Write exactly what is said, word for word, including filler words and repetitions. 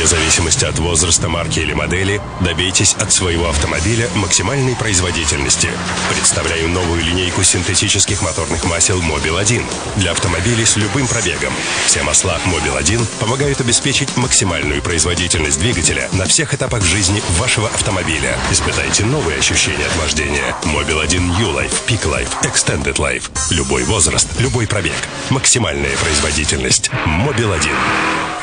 Вне зависимости от возраста, марки или модели, добейтесь от своего автомобиля максимальной производительности. Представляю новую линейку синтетических моторных масел Mobil один для автомобилей с любым пробегом. Все масла Mobil один помогают обеспечить максимальную производительность двигателя на всех этапах жизни вашего автомобиля. Испытайте новые ощущения от вождения. Mobil один New Life, Peak Life, Extended Life. Любой возраст, любой пробег. Максимальная производительность. Mobil один.